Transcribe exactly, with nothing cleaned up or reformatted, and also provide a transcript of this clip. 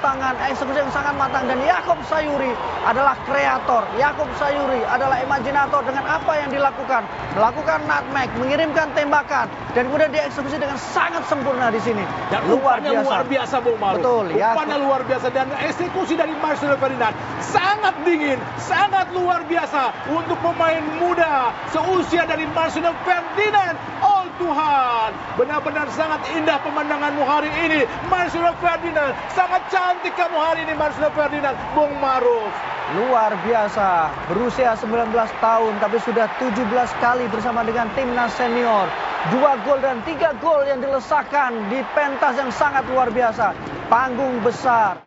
kematangan, eksekusi yang sangat matang. Dan Yakub Sayuri adalah kreator. Yakub Sayuri adalah imajinator dengan apa yang dilakukan. Melakukan nutmeg, mengirimkan tembakan. Dan kemudian dieksekusi dengan sangat sempurna di sini. Dan luar umpannya biasa. luar biasa, Bung Maru. Betul, Umpannya Yakub. luar biasa. Dan eksekusi dari Marcelo Ferdinand sangat dingin, sangat luar biasa untuk pemain muda seusia dari Marcelo Ferdinand. Oh Tuhan, benar-benar sangat indah pemandanganmu hari ini, Marcelo Ferdinand. Sangat cantik kamu hari ini, Marcelo Ferdinand. Bung Maruf. Luar biasa, berusia sembilan belas tahun tapi sudah tujuh belas kali bersama dengan timnas senior. Dua gol dan tiga gol yang dilesakan di pentas yang sangat luar biasa. Panggung besar.